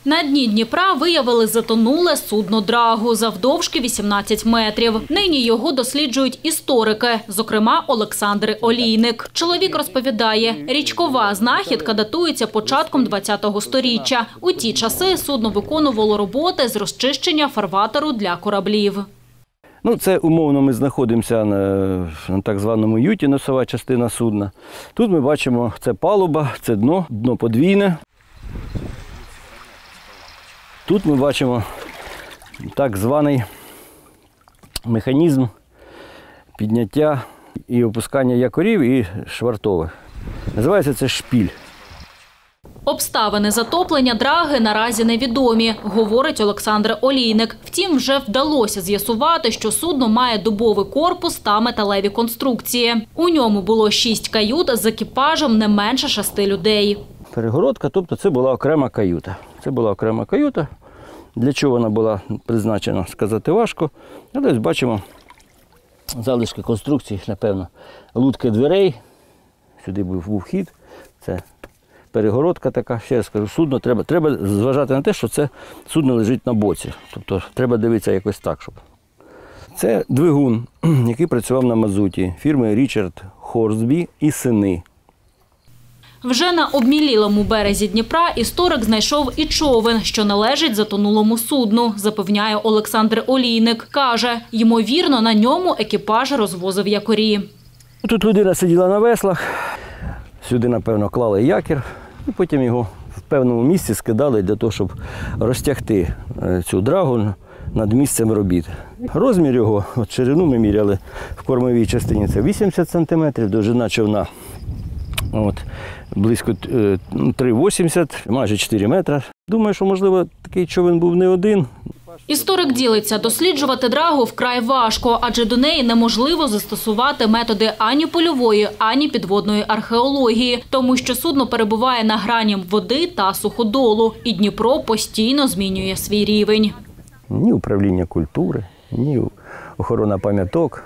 На дні Дніпра виявили затонуле судно «Драгу» завдовжки 18 метрів. Нині його досліджують історики, зокрема Олександр Олійник. Чоловік розповідає, річкова знахідка датується початком ХХ століття. У ті часи судно виконувало роботи з розчищення фарватеру для кораблів. Це умовно ми знаходимося на так званому юті, носова частина судна. Тут ми бачимо, це палуба, це дно подвійне. Тут ми бачимо так званий механізм підняття і опускання якорів і швартових. Називається це шпіль. Обставини затоплення «Драги» наразі невідомі, говорить Олександр Олійник. Втім, вже вдалося з'ясувати, що судно має дубовий корпус та металеві конструкції. У ньому було 6 кают з екіпажем не менше 6 людей. Перегородка, тобто це була окрема каюта. Це була окрема каюта. Для чого вона була призначена, сказати важко. Але ось бачимо залишки конструкції, напевно, лутки дверей. Сюди був вхід. Це перегородка така. Ще раз кажу, судно треба зважати на те, що це судно лежить на боці. Тобто треба дивитися якось так, щоб. Це двигун, який працював на мазуті, фірми Річард Хорсбі і сини. Вже на обмілілому березі Дніпра історик знайшов і човен, що належить затонулому судну, запевняє Олександр Олійник. Каже, ймовірно, на ньому екіпаж розвозив якорі. Тут людина сиділа на веслах, сюди, напевно, клали якір, і потім його в певному місці скидали для того, щоб розтягти цю драгу над місцем робіт. Розмір його, ширину ми міряли в кормовій частині, це 80 см, довжина човна близько 3,80, майже 4 метри. Думаю, що, можливо, такий човен був не один. Історик ділиться, досліджувати «Драгу» вкрай важко, адже до неї неможливо застосувати методи ані польової, ані підводної археології, тому що судно перебуває на грані води та суходолу, і Дніпро постійно змінює свій рівень. Ні управління культури, ні охорона пам'яток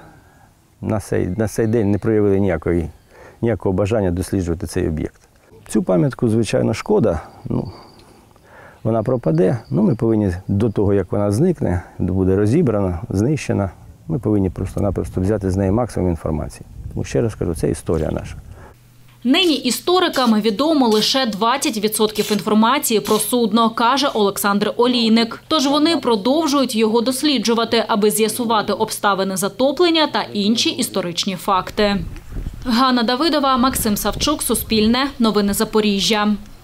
на цей день не проявили ніякого бажання досліджувати цей об'єкт. Цю пам'ятку, звичайно, шкода, вона пропаде, ми повинні до того, як вона зникне, буде розібрана, знищена, ми повинні просто-напросто взяти з неї максимум інформації. Тому ще раз кажу, це історія наша. Нині історикам відомо лише 20% інформації про судно, каже Олександр Олійник. Тож вони продовжують його досліджувати, аби з'ясувати обставини затоплення та інші історичні факти. Ганна Давидова, Максим Савчук, Суспільне, Новини Запоріжжя.